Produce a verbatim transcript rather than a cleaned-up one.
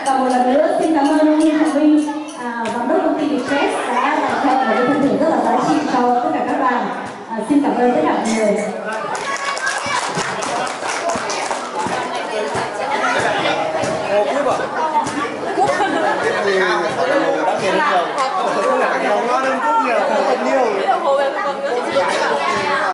Và một lần nữa xin cảm ơn ông Nguyễn Thành Minh, à, giám đốc công ty Vietjet đã dành cho một cái phần thưởng rất là giá trị cho tất cả các bạn. À, xin cảm ơn tất cả mọi người. Ồ, cúp à? Cúp. Thì đã kể được rồi. Ngon hơn cúp nhiều, nhiều.